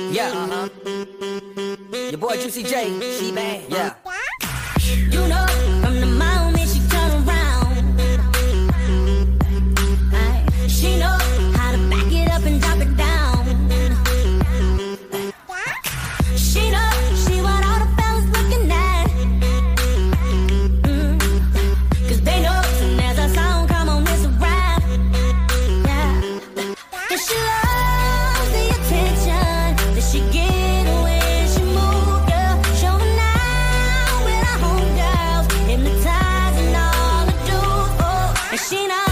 Yeah. Your boy Juicy J, she bad. Yeah. You know, from the moment she turn around, she know how to back it up and drop it down. She know she what all the fellas looking at. Cause they know soon as a song come on, it's a rap. Yeah. Cause she loves the attention that she get when she move, yeah. Showing out with her homegirls, hypnotizing all the dudes, oh. And she knows.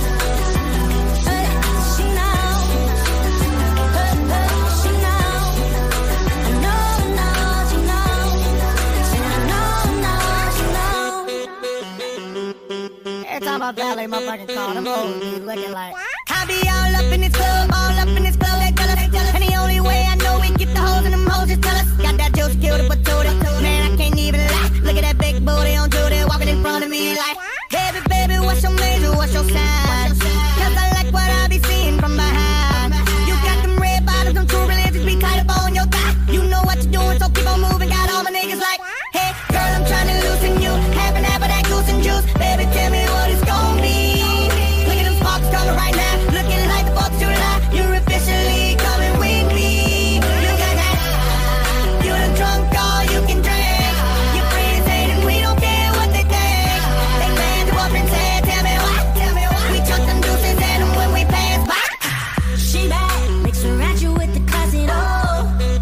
About ballet, motherfucking car, them hoes be looking like I be all up in this club, they tell us. And the only way I know we get the hoes and them hoes just tell us. Got that juice, killed it, but told it. Man, I can't even lie. Look at that big booty on Judy, walking in front of me like, baby, what's your major, what's your sign? Cause I like what I be seeing from behind. You got them red bottoms, them true religions be tight up on your thigh. You know what you're doing, so keep on moving. Got all my niggas like, hey, girl, I'm trying to loosen you. Half and half of that goose and juice. Baby, tell me what it's gon' be. Look at them sparks coming right now. Looking like the 4th of July. You're officially coming with me. You got that. You done drunk all you can drink. Your friends hate and we don't care what they think. They planned to up and said, tell me what. We took them deuces and them when we passed by. She bad, mix her at you with the classy dough.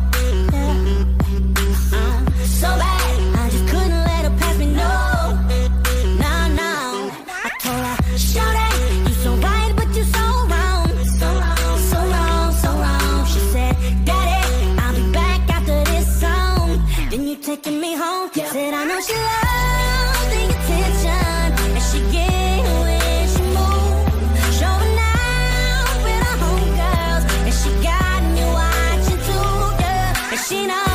So bad, I just couldn't let her pass me, no. I told her, shout it, you so right, but you so wrong. So wrong. She said, Daddy, I'll be back after this song. Then you taking me home. Said, I know she loves the attention and she get when she move. Showing out with her homegirls and she got me watching too, yeah. And she knows.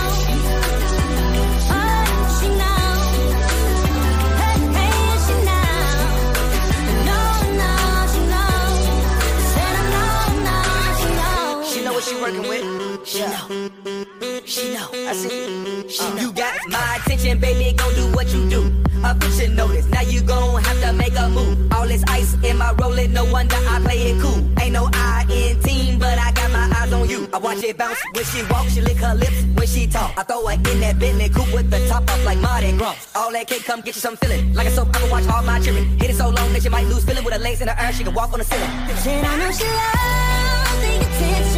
She working with, she know, I see, she know. You got my attention, baby, gon' do what you do. Official notice, now you gon' have to make a move. All this ice in my rolling, no wonder I play it cool. Ain't no I in team, but I got my eyes on you. I watch it bounce when she walk, she lick her lips when she talk. I throw her in that Bentley coupe with the top off like Mardi Gras. All that cake come get you some feeling. Like a soap, I can watch all my children. Hit it so long that you might lose feeling with her legs in the air, she can walk on the ceiling. Said I know she loves the attention.